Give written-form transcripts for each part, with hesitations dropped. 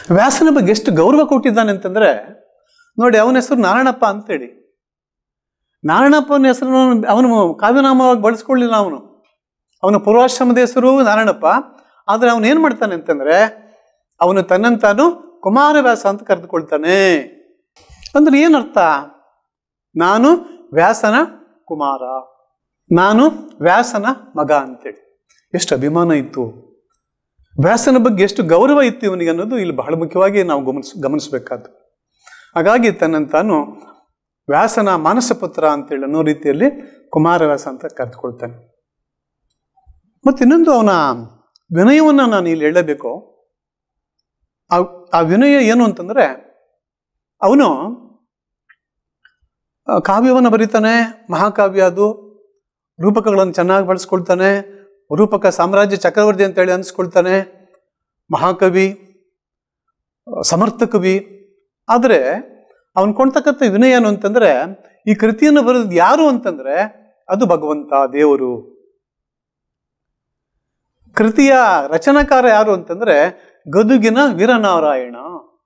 ವ್ಯಾಸನ ಬಗ್ಗೆ ಎಷ್ಟು ಗೌರವ ಕೊಟ್ಟಿದ್ದಾನೆ ಅಂತಂದ್ರೆ ನೋಡಿ, ಅವನ ಹೆಸರು ನಾರಾಯಣಪ್ಪ ಅಂತೇಳಿ. ನಾರಾಯಣಪ್ಪನ ಹೆಸರು ಅವನು ಕಾವ್ಯನಾಮವಾಗಿ ಬಳಸ್ಕೊಳ್ಳಿಲ್ಲ. ಅವನ ಪೂರ್ವಾಶ್ರಮದ ಹೆಸರು ನಾರಾಯಣಪ್ಪ. ಆದರೆ ಅವನು ಏನು ಮಾಡ್ತಾನೆ ಅಂತಂದ್ರೆ, ಅವನು ತನ್ನಂತಾನು ಕುಮಾರವ್ಯಾಸ ಅಂತ ಕರೆದುಕೊಳ್ತಾನೆ. ಅಂದ್ರೆ ಏನರ್ಥ? ನಾನು ವ್ಯಾಸನ ಕುಮಾರ, ನಾನು ವ್ಯಾಸನ ಮಗ ಅಂತೇಳಿ. ಎಷ್ಟು ಅಭಿಮಾನ ಇತ್ತು, ವ್ಯಾಸನ ಬಗ್ಗೆ ಎಷ್ಟು ಗೌರವ ಇತ್ತು ಇವನಿಗೆ ಅನ್ನೋದು ಇಲ್ಲಿ ಬಹಳ ಮುಖ್ಯವಾಗಿ ನಾವು ಗಮನಿಸಬೇಕಾದ್ದು. ಹಾಗಾಗಿ ತನ್ನಂತಾನು ವ್ಯಾಸನ ಮಾನಸ ಪುತ್ರ ಅಂತೇಳಿ ಅನ್ನೋ ರೀತಿಯಲ್ಲಿ ಕುಮಾರವ್ಯಾಸ ಅಂತ ಕರೆದುಕೊಳ್ತಾನೆ. ಮತ್ತು ಇನ್ನೊಂದು ಅವನ ವಿನಯವನ್ನು ನಾನು ಇಲ್ಲಿ ಹೇಳಬೇಕು. ಆ ವಿನಯ ಏನು ಅಂತಂದ್ರೆ, ಅವನು ಕಾವ್ಯವನ್ನು ಬರೀತಾನೆ, ಮಹಾಕಾವ್ಯ ಅದು, ರೂಪಕಗಳನ್ನು ಚೆನ್ನಾಗಿ ಬಳಸ್ಕೊಳ್ತಾನೆ, ರೂಪಕ ಸಾಮ್ರಾಜ್ಯ ಚಕ್ರವರ್ತಿ ಅಂತೇಳಿ ಅನಿಸ್ಕೊಳ್ತಾನೆ, ಮಹಾಕವಿ, ಸಮರ್ಥ ಕವಿ. ಆದರೆ ಅವನು ಕೊಡ್ತಕ್ಕಂಥ ವಿನಯ ಏನು ಅಂತಂದ್ರೆ, ಈ ಕೃತಿಯನ್ನು ಬರೆದು ಯಾರು ಅಂತಂದ್ರೆ ಅದು ಭಗವಂತ ದೇವರು. ಕೃತಿಯ ರಚನಾಕಾರ ಯಾರು ಅಂತಂದ್ರೆ ಗದುಗಿನ ವೀರನಾರಾಯಣ.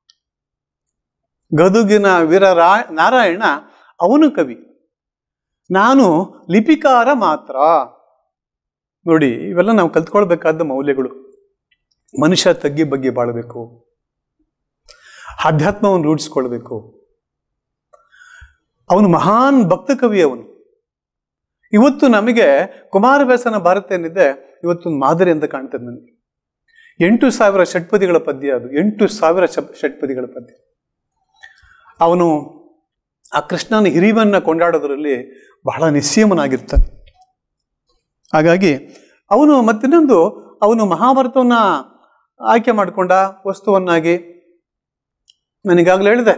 ಗದುಗಿನ ನಾರಾಯಣ ಅವನು ಕವಿ, ನಾನು ಲಿಪಿಕಾರ ಮಾತ್ರ. ನೋಡಿ, ಇವೆಲ್ಲ ನಾವು ಕಲ್ತ್ಕೊಳ್ಬೇಕಾದ ಮೌಲ್ಯಗಳು. ಮನುಷ್ಯ ತಗ್ಗಿ ಬಗ್ಗೆ ಬಾಳಬೇಕು, ಆಧ್ಯಾತ್ಮವನ್ನು ರೂಢಿಸ್ಕೊಳ್ಬೇಕು. ಅವನು ಮಹಾನ್ ಭಕ್ತ ಕವಿ. ಅವನು ಇವತ್ತು ನಮಗೆ ಕುಮಾರವ್ಯಾಸನ ಭಾರತ ಏನಿದೆ ಇವತ್ತೊಂದು ಮಾದರಿ ಅಂತ ಕಾಣ್ತದೆ ನನಗೆ. 8,000 ಷಟ್ಪದಿಗಳ ಪದ್ಯ ಅದು, 8,000 ಷಟ್ಪದಿಗಳ ಪದ್ಯ. ಅವನು ಆ ಕೃಷ್ಣನ ಹಿರಿವನ್ನ ಕೊಂಡಾಡೋದ್ರಲ್ಲಿ ಬಹಳ ನಿಸ್ಸೀಮನಾಗಿರ್ತಾನೆ. ಹಾಗಾಗಿ ಅವನು ಮತ್ತಿನ್ನೊಂದು, ಅವನು ಮಹಾಭಾರತವನ್ನ ಆಯ್ಕೆ ಮಾಡಿಕೊಂಡ ವಸ್ತುವನ್ನಾಗಿ. ನಾನೀಗಾಗಲೇ ಹೇಳಿದೆ,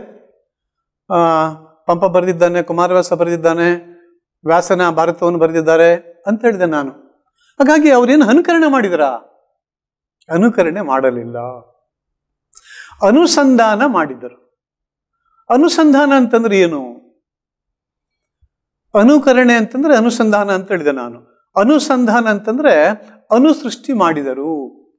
ಪಂಪ ಬರೆದಿದ್ದಾನೆ, ಕುಮಾರವ್ಯಾಸ ಬರೆದಿದ್ದಾನೆ, ವ್ಯಾಸನ ಭಾರತವನ್ನು ಬರೆದಿದ್ದಾರೆ ಅಂತ ಹೇಳಿದೆ ನಾನು. ಹಾಗಾಗಿ ಅವ್ರೇನು ಅನುಕರಣೆ ಮಾಡಿದರ? ಅನುಕರಣೆ ಮಾಡಲಿಲ್ಲ, ಅನುಸಂಧಾನ ಮಾಡಿದರು. ಅನುಸಂಧಾನ ಅಂತಂದ್ರೆ ಏನು? ಅನುಕರಣೆ ಅಂತಂದ್ರೆ ಅನುಸಂಧಾನ ಅಂತ ಹೇಳಿದೆ ನಾನು. ಅನುಸಂಧಾನ ಅಂತಂದ್ರೆ ಅನುಸೃಷ್ಟಿ ಮಾಡಿದರು.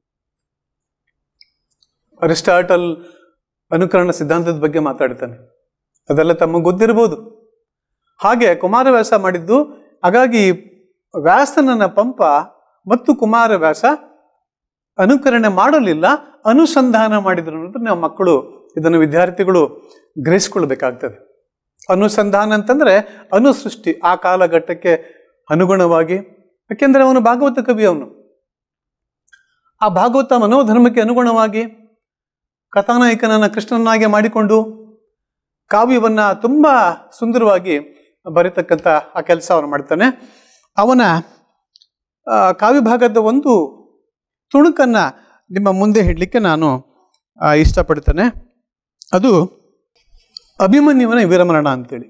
ಅರಿಸ್ಟಾಟಲ್ ಅನುಕರಣ ಸಿದ್ಧಾಂತದ ಬಗ್ಗೆ ಮಾತಾಡ್ತಾನೆ, ಅದೆಲ್ಲ ತಮಗೆ ಗೊತ್ತಿರ್ಬೋದು. ಹಾಗೆ ಕುಮಾರವ್ಯಾಸ ಮಾಡಿದ್ದು. ಹಾಗಾಗಿ ವ್ಯಾಸನನ್ನ ಪಂಪ ಮತ್ತು ಕುಮಾರವ್ಯಾಸ ಅನುಕರಣೆ ಮಾಡಲಿಲ್ಲ, ಅನುಸಂಧಾನ ಮಾಡಿದ್ರು ಅನ್ನೋದು ನಾವು ಮಕ್ಕಳು, ಇದನ್ನು ವಿದ್ಯಾರ್ಥಿಗಳು ಗ್ರಹಿಸ್ಕೊಳ್ಬೇಕಾಗ್ತದೆ. ಅನುಸಂಧಾನ ಅಂತಂದ್ರೆ ಅನುಸೃಷ್ಟಿ, ಆ ಕಾಲಘಟ್ಟಕ್ಕೆ ಅನುಗುಣವಾಗಿ. ಯಾಕೆಂದ್ರೆ ಅವನು ಭಾಗವತ ಕವಿ. ಅವನು ಆ ಭಾಗವತ ಮನೋಧರ್ಮಕ್ಕೆ ಅನುಗುಣವಾಗಿ ಕಥಾನಾಯಕನನ್ನ ಕೃಷ್ಣನಾಗೆ ಮಾಡಿಕೊಂಡು ಕಾವ್ಯವನ್ನ ತುಂಬಾ ಸುಂದರವಾಗಿ ಬರೀತಕ್ಕಂಥ ಆ ಕೆಲಸ ಅವನು ಮಾಡ್ತಾನೆ. ಅವನ ಕಾವ್ಯಭಾಗದ ಒಂದು ತುಣುಕನ್ನ ನಿಮ್ಮ ಮುಂದೆ ಹೇಳಲಿಕ್ಕೆ ನಾನು ಇಷ್ಟಪಡ್ತೇನೆ. ಅದು ಅಭಿಮನ್ಯುವನ ವೀರಮರಣ ಅಂತೇಳಿ.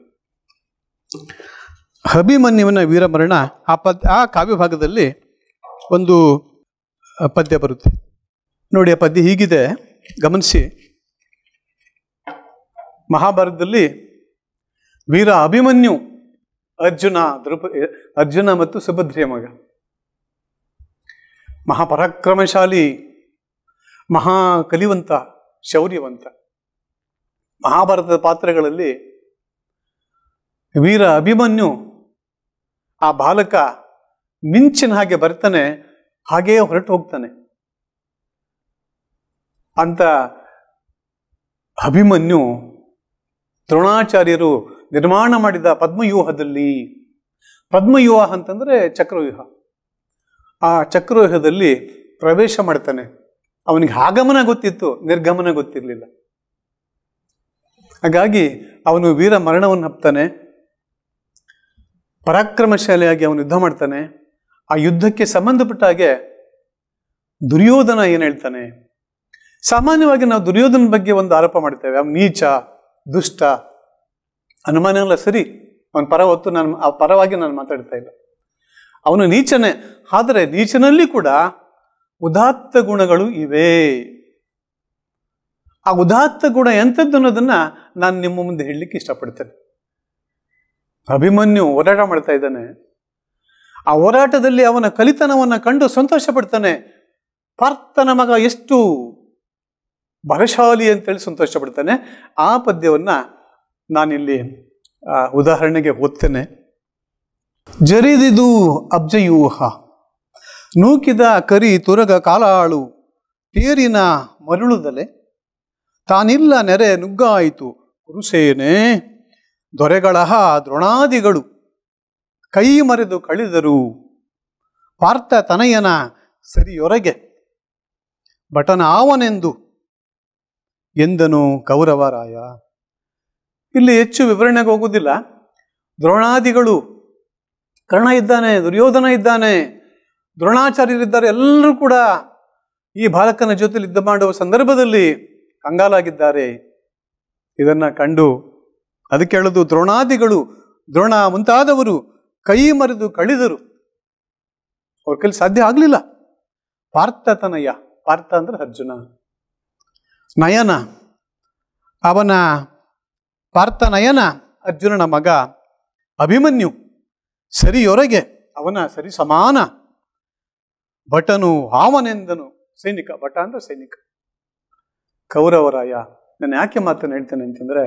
ಅಭಿಮನ್ಯುವನ ವೀರಮರಣ ಆ ಕಾವ್ಯಭಾಗದಲ್ಲಿ ಒಂದು ಪದ್ಯ ಬರುತ್ತೆ ನೋಡಿ. ಆ ಪದ್ಯ ಹೀಗಿದೆ, ಗಮನಿಸಿ. ಮಹಾಭಾರತದಲ್ಲಿ ವೀರ ಅಭಿಮನ್ಯು ಅರ್ಜುನ ಮತ್ತು ಸುಭದ್ರೆಯ ಮಗ, ಮಹಾಪರಾಕ್ರಮಶಾಲಿ, ಮಹಾಕಲಿವಂತ, ಶೌರ್ಯವಂತ. ಮಹಾಭಾರತದ ಪಾತ್ರಗಳಲ್ಲಿ ವೀರ ಅಭಿಮನ್ಯು ಆ ಬಾಲಕ ಮಿಂಚಿನ ಹಾಗೆ ಬರ್ತಾನೆ, ಹಾಗೆಯೇ ಹೊರಟು ಹೋಗ್ತಾನೆ. ಅಂತ ಅಭಿಮನ್ಯು ದ್ರೋಣಾಚಾರ್ಯರು ನಿರ್ಮಾಣ ಮಾಡಿದ ಪದ್ಮವ್ಯೂಹದಲ್ಲಿ, ಪದ್ಮವ್ಯೂಹ ಅಂತಂದ್ರೆ ಚಕ್ರವ್ಯೂಹ, ಆ ಚಕ್ರವ್ಯೂಹದಲ್ಲಿ ಪ್ರವೇಶ ಮಾಡ್ತಾನೆ. ಅವನಿಗೆ ಆಗಮನ ಗೊತ್ತಿತ್ತು, ನಿರ್ಗಮನ ಗೊತ್ತಿರಲಿಲ್ಲ. ಹಾಗಾಗಿ ಅವನು ವೀರ ಮರಣವನ್ನು ಹಪ್ತಾನೆ. ಪರಾಕ್ರಮಶಾಲಿಯಾಗಿ ಅವನು ಯುದ್ಧ ಮಾಡ್ತಾನೆ. ಆ ಯುದ್ಧಕ್ಕೆ ಸಂಬಂಧಪಟ್ಟ ಹಾಗೆ ದುರ್ಯೋಧನ ಏನು ಹೇಳ್ತಾನೆ? ಸಾಮಾನ್ಯವಾಗಿ ನಾವು ದುರ್ಯೋಧನ ಬಗ್ಗೆ ಒಂದು ಆರೋಪ ಮಾಡ್ತೇವೆ, ಅವನು ನೀಚ, ದುಷ್ಟ, ಅನುಮಾನ ಎಲ್ಲ ಸರಿ. ಅವನ ಪರ ಹೊತ್ತು ಆ ಪರವಾಗಿ ನಾನು ಮಾತಾಡ್ತಾ ಇಲ್ಲ. ಅವನು ನೀಚನೇ, ಆದರೆ ನೀಚನಲ್ಲಿ ಕೂಡ ಉದಾತ್ತ ಗುಣಗಳು ಇವೆ. ಆ ಉದಾತ್ತ ಗುಣ ಎಂಥದ್ದು ಅನ್ನೋದನ್ನ ನಾನು ನಿಮ್ಮ ಮುಂದೆ ಹೇಳಲಿಕ್ಕೆ ಇಷ್ಟಪಡ್ತೇನೆ. ಅಭಿಮನ್ಯು ಹೋರಾಟ ಮಾಡ್ತಾ ಇದ್ದಾನೆ. ಆ ಹೋರಾಟದಲ್ಲಿ ಅವನ ಕಲಿತನವನ್ನು ಕಂಡು ಸಂತೋಷ ಪಡ್ತಾನೆ. ಪಾರ್ಥನ ಮಗ ಎಷ್ಟು ಬಲಶಾಲಿ ಅಂತೇಳಿ ಸಂತೋಷ ಪಡ್ತಾನೆ. ಆ ಪದ್ಯವನ್ನು ನಾನಿಲ್ಲಿ ಉದಾಹರಣೆಗೆ ಓದ್ತೇನೆ. ಜರಿದಿದು ಅಬ್ಜಯೂಹ ನೂಕಿದ ಕರಿ ತುರಗ ಕಾಲಾಳು ತೇರಿನ ಮರುಳುದಲೆ ತಾನಿಲ್ಲ ನೆರೆ ನುಗ್ಗಾಯಿತು ಕುರುಸೇನೆ ದೊರೆಗಳಹ ದ್ರೋಣಾದಿಗಳು ಕೈ ಮರೆದು ಕಳಿದರು ಪಾರ್ಥ ತನಯನ ಸರಿಯೊರಗೆ ಬಟನಾವನೆಂದು ಎಂದನು ಕೌರವರಾಯ. ಇಲ್ಲಿ ಹೆಚ್ಚು ವಿವರಣೆಗೆ ಹೋಗುವುದಿಲ್ಲ. ದ್ರೋಣಾದಿಗಳು, ಕರ್ಣ ಇದ್ದಾನೆ, ದುರ್ಯೋಧನ ಇದ್ದಾನೆ, ದ್ರೋಣಾಚಾರ್ಯರಿದ್ದಾರೆ, ಎಲ್ಲರೂ ಕೂಡ ಈ ಬಾಲಕನ ಜೊತೆಲಿ ಯುದ್ಧ ಮಾಡುವ ಸಂದರ್ಭದಲ್ಲಿ ಕಂಗಾಲಾಗಿದ್ದಾರೆ. ಇದನ್ನು ಕಂಡು ಅದಕ್ಕೆ ಹೇಳೋದು, ದ್ರೋಣಾದಿಗಳು, ದ್ರೋಣ ಮುಂತಾದವರು ಕೈ ಮರೆದು ಕಳಿದರು. ಅವ್ರ ಕೈಲಿ ಸಾಧ್ಯ ಆಗಲಿಲ್ಲ. ಪಾರ್ಥತನಯ, ಪಾರ್ಥ ಅಂದ್ರೆ ಅರ್ಜುನ, ನಯನ ಅವನ ಪಾರ್ಥನಯನ ಅರ್ಜುನನ ಮಗ ಅಭಿಮನ್ಯು ಸರಿಯೊರಗೆ ಅವನ ಸರಿ ಸಮಾನ ಭಟನು ಹಾವನೆಂದನು ಸೈನಿಕ. ಭಟ ಅಂದ್ರೆ ಸೈನಿಕ. ಕೌರವರಾಯ, ನಾನು ಯಾಕೆ ಮಾತನ್ನು ಹೇಳ್ತೇನೆ ಅಂತಂದ್ರೆ,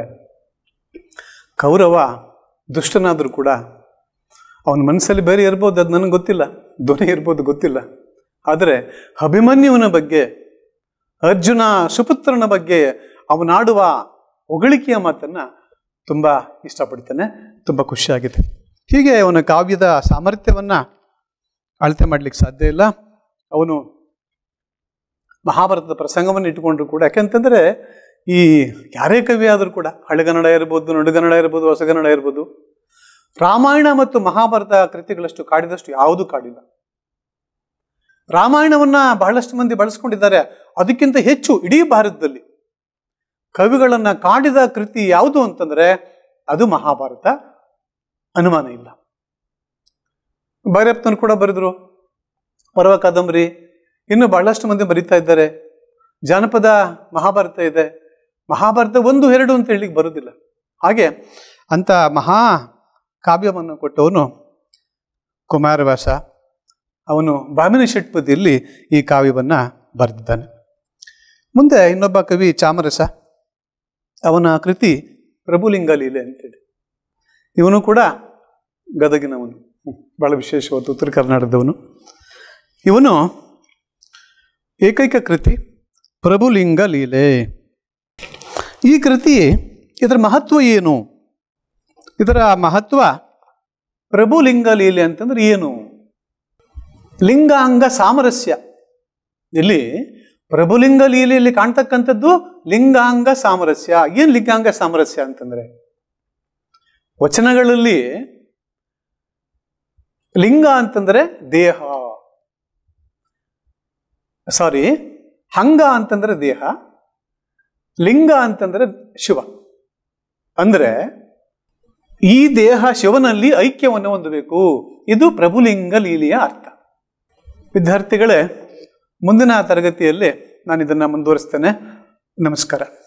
ಕೌರವ ದುಷ್ಟನಾದರೂ ಕೂಡ ಅವನ ಮನಸ್ಸಲ್ಲಿ ಬೇರೆ ಇರ್ಬೋದು, ಅದು ನನಗೆ ಗೊತ್ತಿಲ್ಲ, ಧ್ವನಿ ಇರ್ಬೋದು, ಗೊತ್ತಿಲ್ಲ. ಆದರೆ ಅಭಿಮನ್ಯುವಿನ ಬಗ್ಗೆ, ಅರ್ಜುನ ಸುಪುತ್ರನ ಬಗ್ಗೆ ಅವನಾಡುವ ಹೊಗಳಿಕೆಯ ಮಾತನ್ನು ತುಂಬ ಇಷ್ಟಪಡ್ತೇನೆ, ತುಂಬ ಖುಷಿಯಾಗಿದೆ. ಹೀಗೆ ಅವನ ಕಾವ್ಯದ ಸಾಮರ್ಥ್ಯವನ್ನು ಅಳತೆ ಮಾಡಲಿಕ್ಕೆ ಸಾಧ್ಯ ಇಲ್ಲ. ಅವನು ಮಹಾಭಾರತದ ಪ್ರಸಂಗವನ್ನು ಇಟ್ಟುಕೊಂಡ್ರು ಕೂಡ, ಯಾಕೆಂತಂದರೆ ಈ ಯಾರೇ ಕವಿ ಆದರೂ ಕೂಡ, ಹಳೆಗನ್ನಡ ಇರ್ಬೋದು, ನಡುಗನ್ನಡ ಇರ್ಬೋದು, ಹೊಸಗನ್ನಡ ಇರ್ಬೋದು, ರಾಮಾಯಣ ಮತ್ತು ಮಹಾಭಾರತ ಕೃತಿಗಳಷ್ಟು ಕಾಡಿದಷ್ಟು ಯಾವುದೂ ಕಾಡಿಲ್ಲ. ರಾಮಾಯಣವನ್ನು ಬಹಳಷ್ಟು ಮಂದಿ ಬಳಸ್ಕೊಂಡಿದ್ದಾರೆ. ಅದಕ್ಕಿಂತ ಹೆಚ್ಚು ಇಡೀ ಭಾರತದಲ್ಲಿ ಕವಿಗಳನ್ನು ಕಾಡಿದ ಕೃತಿ ಯಾವುದು ಅಂತಂದರೆ ಅದು ಮಹಾಭಾರತ, ಅನುಮಾನ ಇಲ್ಲ. ಭೈರಪ್ಪನವರು ಕೂಡ ಬರೆದ್ರು ಪರ್ವ ಕಾದಂಬರಿ, ಇನ್ನು ಬಹಳಷ್ಟು ಮಂದಿ ಬರೀತಾ ಇದ್ದಾರೆ. ಜಾನಪದ ಮಹಾಭಾರತ ಇದೆ. ಮಹಾಭಾರತ 1, 2 ಅಂತ ಹೇಳಲಿಕ್ಕೆ ಬರೋದಿಲ್ಲ. ಹಾಗೆ ಅಂಥ ಮಹಾ ಕಾವ್ಯವನ್ನು ಕೊಟ್ಟವನು ಕುಮಾರವ್ಯಾಸ. ಅವನು ಭಾಮಿನಿ ಷಟ್ಪದಿಯಲ್ಲಿ ಈ ಕಾವ್ಯವನ್ನು ಬರೆದಿದ್ದಾನೆ. ಮುಂದೆ ಇನ್ನೊಬ್ಬ ಕವಿ ಚಾಮರಸ, ಅವನ ಕೃತಿ ಪ್ರಭುಲಿಂಗ ಲೀಲೆ ಅಂತೇಳಿ. ಇವನು ಕೂಡ ಗದಗಿನವನು, ಬಹಳ ವಿಶೇಷವಾದ ಉತ್ತರ ಕರ್ನಾಟಕದವನು. ಇವನು ಏಕೈಕ ಕೃತಿ ಪ್ರಭುಲಿಂಗ ಲೀಲೆ. ಈ ಕೃತಿ, ಇದರ ಮಹತ್ವ ಏನು? ಇದರ ಮಹತ್ವ, ಪ್ರಭುಲಿಂಗ ಲೀಲೆ ಅಂತಂದ್ರೆ ಏನು? ಲಿಂಗಾಂಗ ಸಾಮರಸ್ಯ. ಇಲ್ಲಿ ಪ್ರಭುಲಿಂಗ ಲೀಲೆಯಲ್ಲಿ ಕಾಣ್ತಕ್ಕಂಥದ್ದು ಲಿಂಗಾಂಗ ಸಾಮರಸ್ಯ. ಏನು ಲಿಂಗಾಂಗ ಸಾಮರಸ್ಯ ಅಂತಂದ್ರೆ, ವಚನಗಳಲ್ಲಿ ಲಿಂಗ ಅಂತಂದ್ರೆ ದೇಹ, ಹಂಗ ಅಂತಂದ್ರೆ ದೇಹ, ಲಿಂಗ ಅಂತಂದ್ರೆ ಶಿವ. ಅಂದ್ರೆ ಈ ದೇಹ ಶಿವನಲ್ಲಿ ಐಕ್ಯವನ್ನು ಹೊಂದಬೇಕು. ಇದು ಪ್ರಭುಲಿಂಗ ಲೀಲೆಯ ಅರ್ಥ. ವಿದ್ಯಾರ್ಥಿಗಳೇ, ಮುಂದಿನ ತರಗತಿಯಲ್ಲಿ ನಾನು ಇದನ್ನು ಮುಂದುವರಿಸ್ತೇನೆ. ನಮಸ್ಕಾರ.